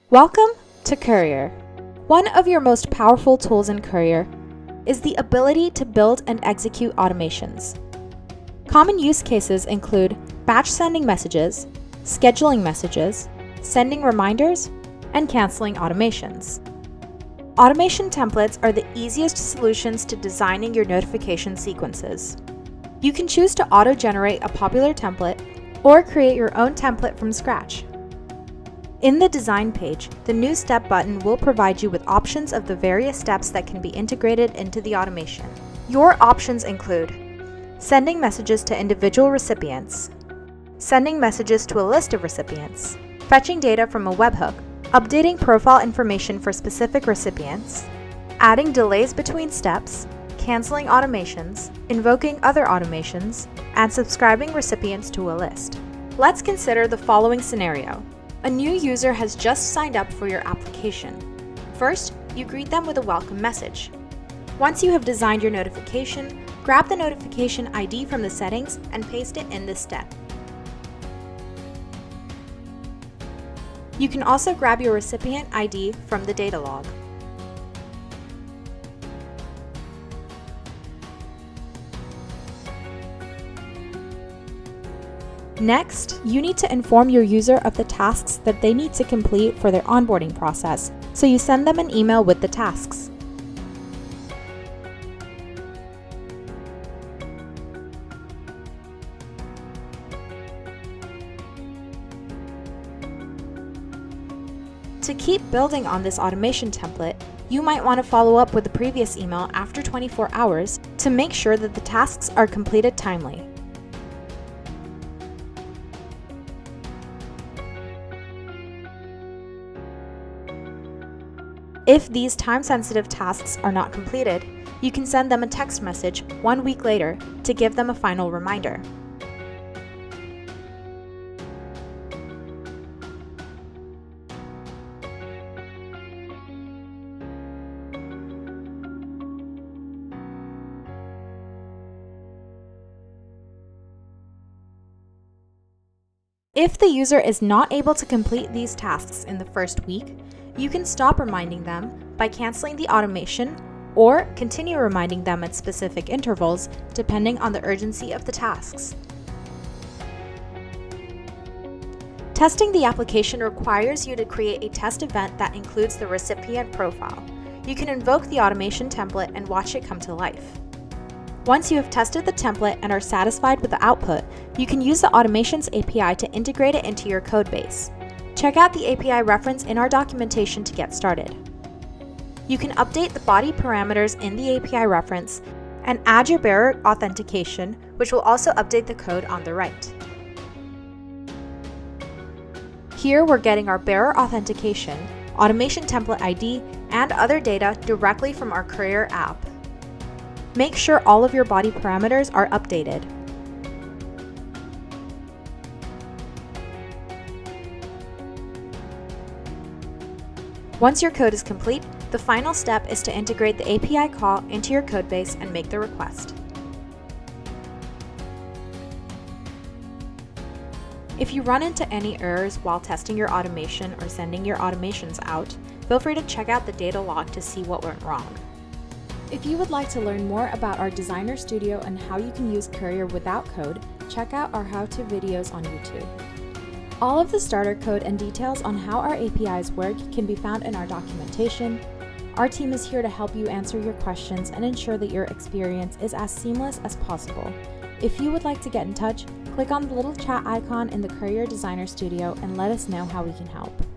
Welcome to Courier. One of your most powerful tools in Courier is the ability to build and execute automations. Common use cases include batch sending messages, scheduling messages, sending reminders, and canceling automations. Automation templates are the easiest solutions to designing your notification sequences. You can choose to auto-generate a popular template or create your own template from scratch. In the design page, the New Step button will provide you with options of the various steps that can be integrated into the automation. Your options include sending messages to individual recipients, sending messages to a list of recipients, fetching data from a webhook, updating profile information for specific recipients, adding delays between steps, canceling automations, invoking other automations, and subscribing recipients to a list. Let's consider the following scenario. A new user has just signed up for your application. First, you greet them with a welcome message. Once you have designed your notification, grab the notification ID from the settings and paste it in this step. You can also grab your recipient ID from the data log. Next, you need to inform your user of the tasks that they need to complete for their onboarding process, so you send them an email with the tasks. To keep building on this automation template, you might want to follow up with the previous email after 24 hours to make sure that the tasks are completed timely. If these time-sensitive tasks are not completed, you can send them a text message 1 week later to give them a final reminder. If the user is not able to complete these tasks in the first week, you can stop reminding them by canceling the automation or continue reminding them at specific intervals depending on the urgency of the tasks. Testing the application requires you to create a test event that includes the recipient profile. You can invoke the automation template and watch it come to life. Once you have tested the template and are satisfied with the output, you can use the Automations API to integrate it into your codebase. Check out the API reference in our documentation to get started. You can update the body parameters in the API reference and add your bearer authentication, which will also update the code on the right. Here we're getting our bearer authentication, automation template ID, and other data directly from our Courier app. Make sure all of your body parameters are updated. Once your code is complete, the final step is to integrate the API call into your codebase and make the request. If you run into any errors while testing your automation or sending your automations out, feel free to check out the data log to see what went wrong. If you would like to learn more about our Designer Studio and how you can use Courier without code, check out our how-to videos on YouTube. All of the starter code and details on how our APIs work can be found in our documentation. Our team is here to help you answer your questions and ensure that your experience is as seamless as possible. If you would like to get in touch, click on the little chat icon in the Courier Designer Studio and let us know how we can help.